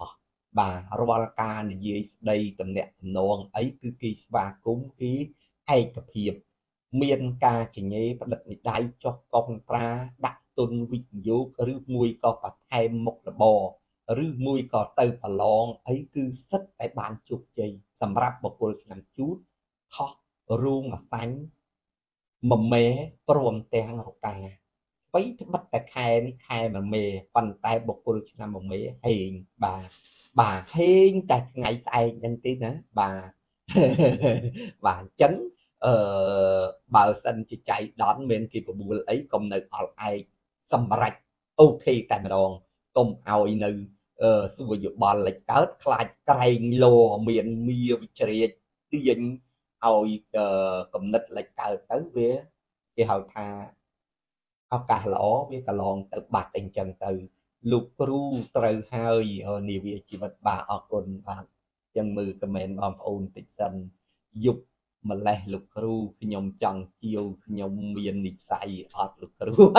[SPEAKER 1] bà Rovaka này dưới đây tầm nẹt tầm nông ấy cứ kỳ và cũng ký hay cập hiệp miền ca chỉ nhé bắt đặt đáy cho con tra đặt tuân vị dấu rư mùi có phải thêm một là bò rư mùi có từ và lon ấy cứ rất tại bàn chụp chì sầm rạp một cuộc làm chút ho ru mà sánh mầm mé prom teng học ca vậy thì bắt tại khai mà mê phần tay một cuộc làm mầm mé hiền bà hiền tại ngày tay nhân tí nữa bà bà chấn bà sân chỉ chạy đón mình khi mà bùa ấy công nơi ai xâm rạch ok tại mà đòn công ao nơi xua dụ bà lịch cớt khai cây lô miền mìa vị tiền ao công nịch lịch cớt tới với cái hậu tha ao cả lỗ với cả lon tự bạc anh chân từ lục ru trời hơi nhiều việc chỉ vật bà ở cồn bà chân mư comment bom ôn tịch sân dục mà lẽ lục ru khi nhom chẳng chiều nhom miền nịch say ọt lục ru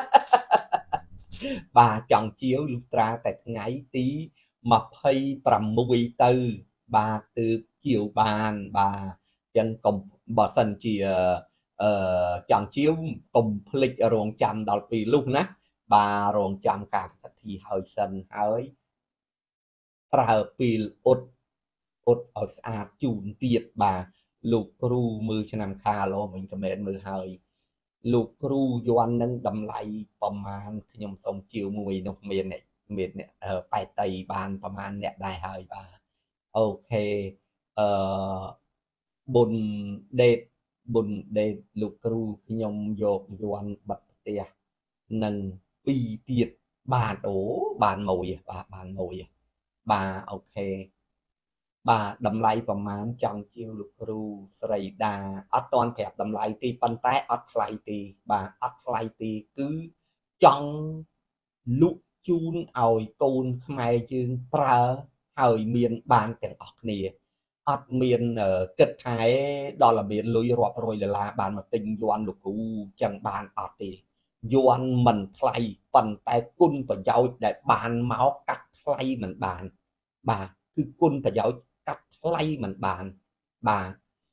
[SPEAKER 1] bà chọn chiếu lục tra tại ngày tí mà hay trầm mùi tư bà từ chiều bàn bà chân cùng bà sân chỉ chọn chiếu cùng lịch ở rồng chăm đó vì lúc nè bà rồng chăm cả thì hơi sân hơiប្រើពេលអ៊ុតឲ្យស្អាតជូនទៀតបាទលោកគ្រូមើលឆ្នាំខាឡមិញខមមិនមើលហើយលោកគ្រូយន់នឹងតម្លៃប្រមាណខ្ញុំសូមជាវមួយនោះមានអ្នកបែតៃបានប្រមាណអ្នកដែរហើយបាទអូខេអឺបុនដេតលោកគ្រូខ្ញុំយកយន់បាត់ផ្ទះនឹងពីរទៀតបានអូបានមួយបាទបានមួយបាទអូខេបាទតម្លៃប្រមាណចង់ជាវលោកគ្រូស្រីដាអត់តន់ប្រាប់តម្លៃទីប៉ុន្តែអត់ថ្លៃទីបាទអត់ថ្លៃទីគឺចង់លក់ជូនឲ្យកូនខ្មែរយើងប្រើហើយមានបានទាំងអស់គ្នាអត់មានគិតថែដល់តែមានលុយរាប់រយដុល្លារបានមកទិញយន់លោកគ្រូចឹងបានអត់ទេយន់មិនថ្លៃប៉ុន្តែគុណប្រយោជន៍ដែលបានមកកាត់ថ្លៃមិនបានបាទគឺគុណប្រយោជន៍កាត់ថ្លៃមិនបានបាទ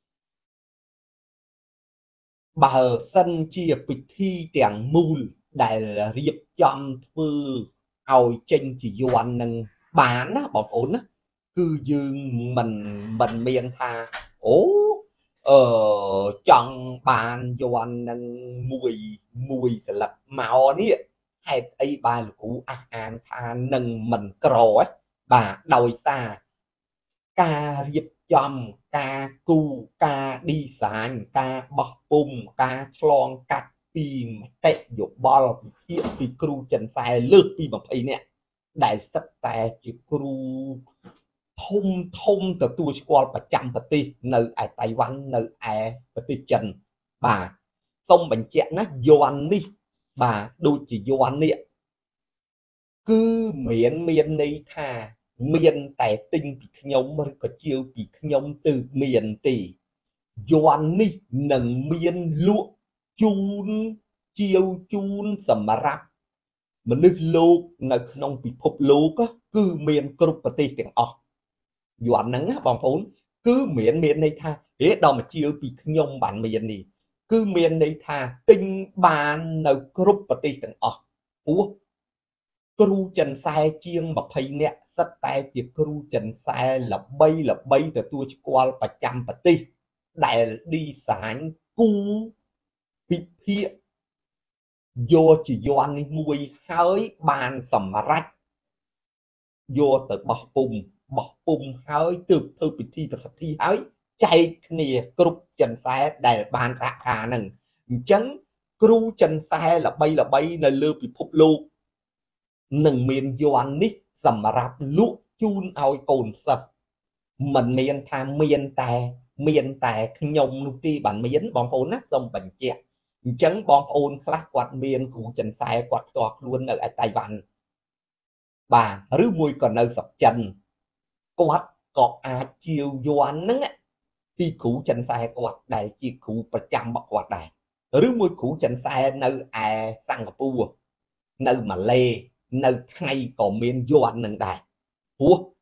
[SPEAKER 1] បើសិនជាពិធីទាំងមូលដែលរៀបចំធ្វើឲ្យចេញជាយន់នឹងបានណាបងប្អូនណាគឺយើងមិនមានថាអូចង់បានយន់នឹងមួយស្លឹកមកនេះហេតុអីបានលោកគ្រូអះអាងថានឹងមិនក្របាទដោយសារការរៀបចំការគូការឌីហ្សាញការបោះពុំការឆ្លងកាត់ពីមតិយោបល់ពិភាក្សាពីគ្រូចិនសែលើកពី20នាក់ដែលសិតតែជាគ្រូធំទទួលស្គាល់ប្រចាំប្រទេសនៅឯតៃវ៉ាន់នៅឯប្រទេសចិនបាទសូមបញ្ជាក់ណាយន់នេះបាទដូចជាយន់នេះគឺមានន័យថាមានតែទិញពីខ្ញុំឬក៏ជាវពីខ្ញុំទៅមានទេយន់នេះនឹងមានលក់ជូនជាវជូនសម្រាប់មនុស្សលោកនៅក្នុងពិភពលោកគឺមានគ្រប់ប្រទេសទាំងអស់យន់ហ្នឹងណាបងប្អូនគឺមានន័យថាដល់មកជាវពីខ្ញុំបានមាននេះគឺមានន័យថាទិញបាននៅគ្រប់ប្រទេសទាំងអស់ព្រោះគ្រូចិនសែជាង20នាក់សិតតែជាគ្រូចិនសែល្បីទទួលស្គាល់ប្រចាំប្រទេសដែលឌីហ្សាញគូពិភាក្សាយកជាយន់នេះមួយហើយបានសម្រេចយកទៅបោះពុំហើយទើបធ្វើពិធីប្រសិទ្ធិហើយចែកគ្នាគ្រប់ចិនសែដែលបានរាខាហ្នឹងអញ្ចឹងគ្រូចិនសែល្បីនៅលើពិភពលោកនឹងមានយន់នេះសម្រាប់លក់ជូនឲ្យកូនសិស្សមិនមានថាមានតែខ្ញុំនោះទេបានមានបងប្អូនណាសូមបញ្ជាក់អញ្ចឹងបងប្អូនខ្លះគាត់មានគ្រូចិនសែគាត់ផ្ទាល់ខ្លួននៅឯតៃវ៉ាន់បាទឬមួយក៏នៅស្រុកចិនគាត់ក៏អាចជាវយន់ហ្នឹងពីគ្រូចិនសែគាត់ដែលជាគ្រូប្រចាំរបស់គាត់ដែរឬមួយគ្រូចិនសែនៅឯសិង្ហបុរីនៅម៉ាឡេនៅថៃក៏មានយន់នឹងដែរព្រោះ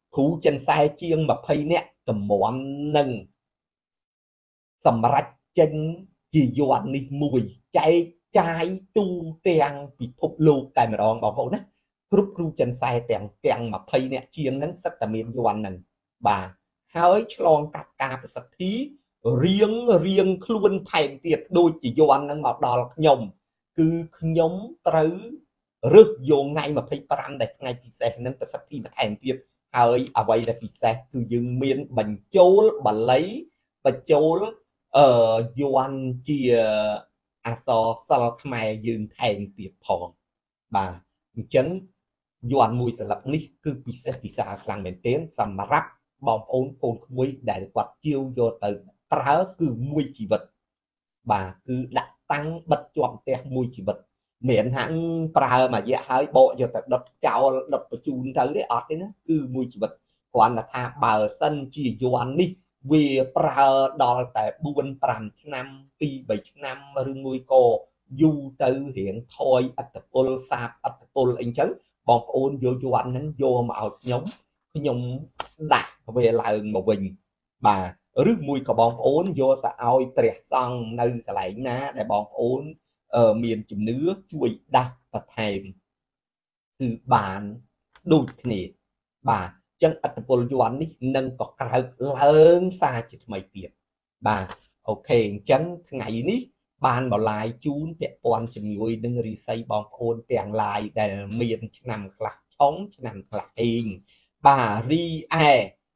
[SPEAKER 1] គ្រូចិនខ្សែជាង20នាក់កំមនឹងសម្រាប់ចេញជាយ័ន្តនេះមួយចែកចាយទូទាំងពិភពលោកតែម្ដងបងប្អូនណាគ្រប់គ្រូចិនខ្សែទាំង20នាក់ជាងហ្នឹងសិតតែមានយ័ន្តហ្នឹងបាទហើយឆ្លងកាត់ការប្រសិទ្ធិរៀងខ្លួនថែមទៀតដូចជាយ័ន្តហ្នឹងមកដល់ខ្ញុំគឺខ្ញុំត្រូវរើសយកថ្ងៃ25ដែលថ្ងៃពិសេសហ្នឹងប្រសិទ្ធិបន្ថែមទៀតហើយអ្វីដែលពិសេសគឺយើងមានបញ្ចូលបាលីបញ្ចូលយ័ន្តជាអក្សរសិល្ប៍ខ្មែរយើងថែមទៀតផងបាទអញ្ចឹងយ័ន្តមួយសន្លឹកនេះគឺពិសេសពិសាខ្លាំងមែនទែនសម្រាប់បងប្អូនកូនក្មួយដែលគាត់ជាវយកទៅប្រើគឺមួយជីវិតបាទគឺដាក់តាំងបិទជាប់ផ្ទះមួយជីវិតមានហាក់ប្រើមួយរយៈហើយបកយកទៅដុតចោលដុតបញ្ជូនទៅទេអត់ទេណាគឺមួយជីវិតគ្រាន់តែថាបើសិនជាយ័ន្តនេះវាប្រើដល់តែ4-5ឆ្នាំ2-3ឆ្នាំឬមួយក៏យូរទៅរៀងថយអត្តពលសាបអត្តពលអីចឹងបងប្អូនយកយ័ន្តហ្នឹងយកមកឲ្យខ្ញុំដាក់វាឡើងមកវិញបាទឬមួយក៏បងប្អូនយកទៅឲ្យព្រះសង្ឃនៅកន្លែងណាដែលបងប្អូនមានជំនឿជួយដាស់បន្ថែមគឺបានដូចគ្នាបាទចឹងអត្តពលយ័ន្តនេះនឹងក៏ក្រើកឡើងសារជាថ្មីទៀតបាទអូខេអញ្ចឹងថ្ងៃនេះបានមកឡាយជូនពាក់ព័ន្ធជាមួយនឹងរិស័យបងប្អូនទាំងឡាយដែលមានឆ្នាំខ្លះឆុងឆ្នាំខ្លះអេងបាទរីឯ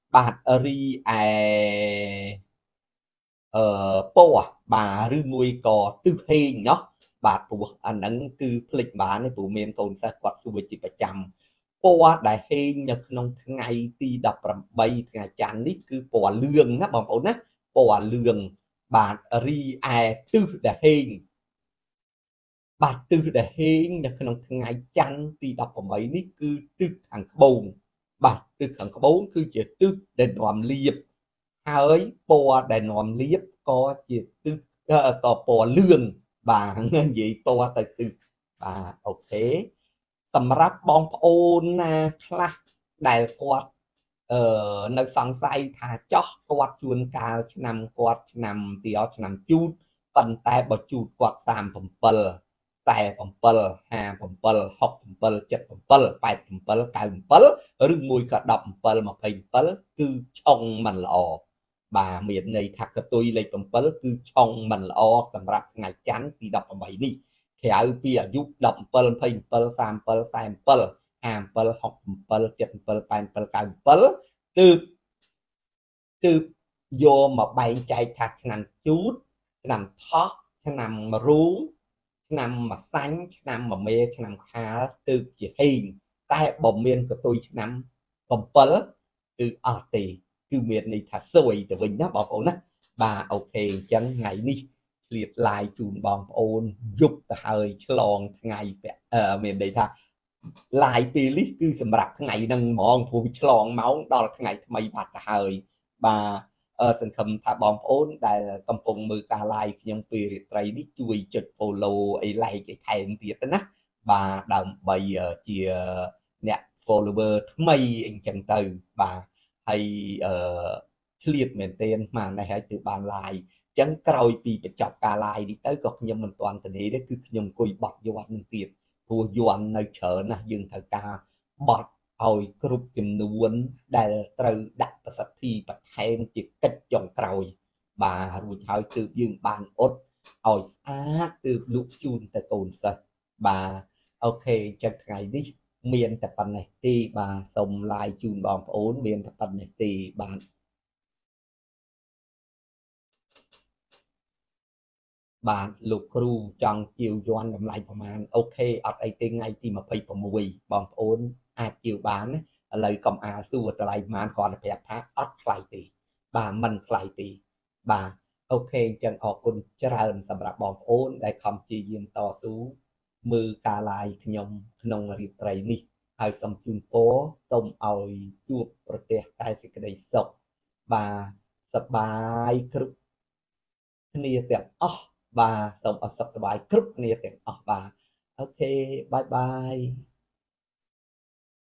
[SPEAKER 1] ពណ៌បាទឬមួយក៏ទិសហេងเนาะបាទព្រោះអាហ្នឹងគឺភ្លេចបានព្រោះមានកូនសិស្សគាត់សួរជាប្រចាំពណ៌ដែលហេងនៅក្នុងថ្ងៃទី18ថ្ងៃច័ន្ទនេះគឺពណ៌លឿងណាបងប្អូនណាពណ៌លឿងបាទរីឯទិសដែលហេងបាទទិសដែលហេងនៅក្នុងថ្ងៃច័ន្ទទី18នេះគឺទិសខាងត្បូងបាទទិសខាងត្បូងគឺជាទិសដែលនាំលៀបហើយពណ៌ដែលនាំលៀបក៏ជាទិសក៏ពណ៌លឿងបាទនិយាយពណ៌ទៅទិសបាទអូខេសម្រាប់បងប្អូនណាខ្លះដែលគាត់នៅសង្ស័យថាចោះគាត់ជួនកាលឆ្នាំគាត់ឆ្នាំទីអត់ឆ្នាំជូតប៉ុន្តែបើជូតគាត់37 47 57 67 77 87 97ឬមួយក៏17 27គឺឆុងមិនល្អបាទមានន័យថាកតុយលេខ7គឺឆុងមិនល្អសម្រាប់ថ្ងៃច័ន្ទទី18នេះក្រៅពីអាយុ17 27 37 47 57 67 77 87 ទើបយកមកបែងចែកថាឆ្នាំជូតឆ្នាំថោះឆ្នាំរូងឆ្នាំម្សាញ់ឆ្នាំមមេឆ្នាំខាលទើបជាហេងតែបើមានកតុយឆ្នាំ7គឺអត់ទេគឺមានន័យថាសួយទៅវិញណាបងប្អូនណាបាទអូខេអញ្ចឹងថ្ងៃនេះឆ្លៀតឡាយជូនបងប្អូនយប់ទៅហើយឆ្លងថ្ងៃមានន័យថាឡាយពេលនេះគឺសម្រាប់ថ្ងៃហ្នឹងហ្មងព្រោះឆ្លងម៉ោងដល់ថ្ងៃថ្មីបាត់ទៅហើយបាទសង្ឃឹមថាបងប្អូនដែលកំពុងមើលការ live ខ្ញុំពេលរាត្រីនេះជួយចុច follow អី like អីថែមទៀតណាបាទដើម្បីជាអ្នក follower ថ្មីអញ្ចឹងទៅបាទហើយឆ្លៀតមែនទែនមកនេះហើយទើបបាន live អញ្ចឹងក្រោយពីបញ្ចប់ការ live នេះទៅក៏ខ្ញុំមិនទាន់ទៅនេះទេគឺខ្ញុំអង្គុយបត់យ័ន្តនឹងទៀតព្រោះយ័ន្តនៅច្រើនណាស់យើងត្រូវការបត់ឲ្យគ្រប់ចំនួនដែលត្រូវដាក់ប្រសិទ្ធិបន្ថែមជាកិច្ចចុងក្រោយបាទរួចហើយទើបយើងបានអ៊ុតឲ្យស្អាតទើបលក់ជូនទៅកូនសិស្សបាទអូខេអញ្ចឹងថ្ងៃនេះមានតែប៉ុណ្ណេះទេបាទសូមឡាយជូនបងប្អូនមានតែប៉ុណ្ណេះទេបាទលោកគ្រូចង់ជាវយ័ន្តតម្លៃប្រមាណអូខេអត់អីទេថ្ងៃទី26បងប្អូនអាចជាវបានណាឥឡូវកុំអាលសួរតម្លៃប្រមាណគ្រាន់តែប្រាប់ថាអត់ថ្លៃទេបាទមិនថ្លៃទេបាទអូខេអញ្ចឹងអរគុណច្រើនសម្រាប់បងប្អូនដែលខំព្យាយាមតស៊ូមើលការ live ខ្ញុំក្នុងរាត្រីនេះហើយសូមជូនពរសូមឲ្យជួបប្រទះតែសេចក្តីសុខបាទសប្បាយគ្រប់គ្នាទាំងអស់បាទសូមឲ្យសុខសប្បាយគ្រប់គ្នាទាំងអស់បាទអូខេបាយបាយ